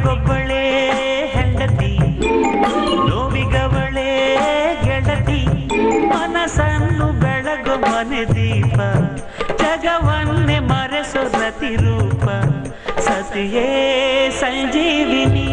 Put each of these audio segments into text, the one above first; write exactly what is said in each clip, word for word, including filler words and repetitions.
ಬಾಳಿಗೊಬ್ಬಳೇ ಹೆಂಡತಿ ನೋವಿಗವಳೇ ಗೆಳತಿ ಮನಸ್ಸನ್ನು ಬೆಳಗು ಮನೆ ದೀಪ ಜಗವನ್ನೇ ಮರೆಸೋ ಪ್ರತಿರೂಪ ಸತಿಯೇ ಸಂಜೀವಿನಿ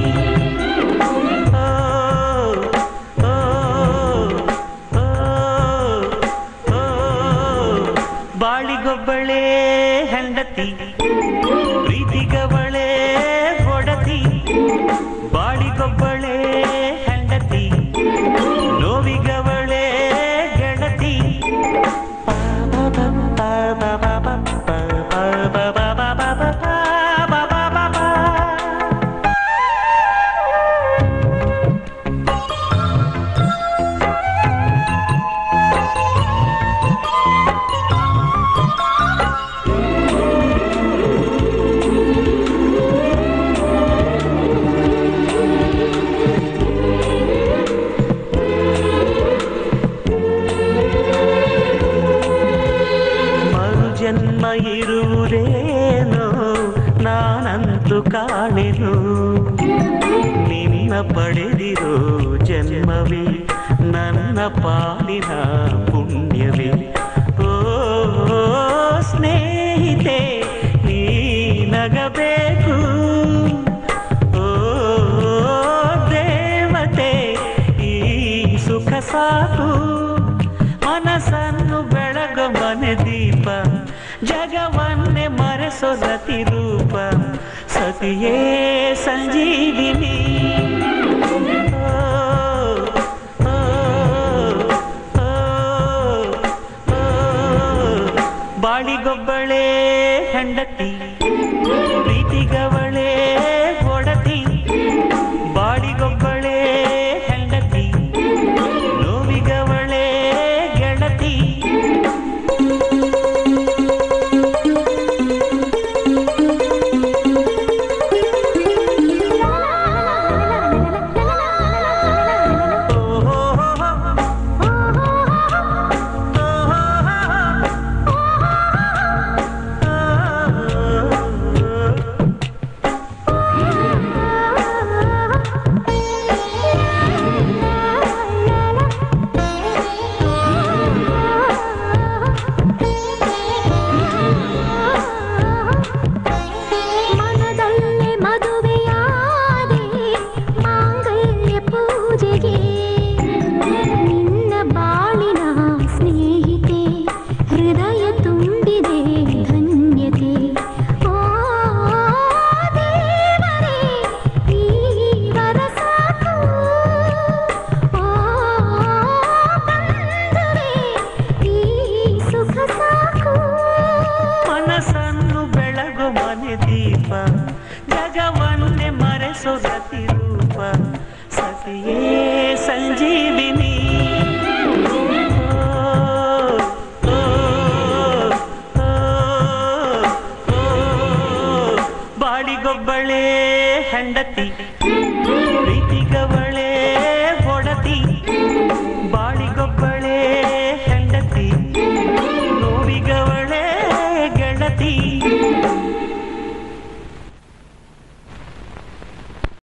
ಬಾಳಿಗೊಬ್ಬಳೇ ಹೆಂಡತಿ ಪ್ರೀತಿಗವಳೇ ಒಡತಿ ಬಾಳಿಗೊಬ್ಬಳೇ ಹೆಂಡತಿ ನೋವಿಗವಳೇ ಗೆಳತಿ ಜನ್ಮ ಇರುವುದೇನೋ ನಾನಂತೂ ಕಾಣೆನು ನಿನ್ನ ಪಡೆದಿರೋ ಜನ್ಮವೇ ನನ್ನ ಪಾಲಿನ ಪುಣ್ಯವೇ ಓ ಸ್ನೇಹಿತೆ ನೀ ನಗಬೇಕು ಓ ದೇವತೆ ಈ ಸುಖ ಸಾಕು ಮನಸ್ಸನ್ನು ಬೆಳಗು ಮನೆ ದೀಪ ಜಗವನ್ನೇ ಮರೆಸೋ ರತಿರೂಪ ಸತಿಯೇ ಸಂಜೀವಿನಿ ಬಾಳಿಗೊಬ್ಬಳೇ ಹೆಂಡತಿ ಪ್ರೀತಿಗವಳೇ ಒಡತಿ ಬಾಳಿಗೊಬ್ಬಳೇ ಹೆಂಡತಿ ನೋವಿಗವಳೇ ಗೆಳತಿ ದೀಪ ಜಗವನ್ನೇ ಮರೆಸೋ ರತಿರೂಪ ಸತಿಯೇ ಸಂಜೀವಿನಿ ಬಾಳಿಗೊಬ್ಬಳೇ ಹೆಂಡತಿ ಪ್ರೀತಿಗವ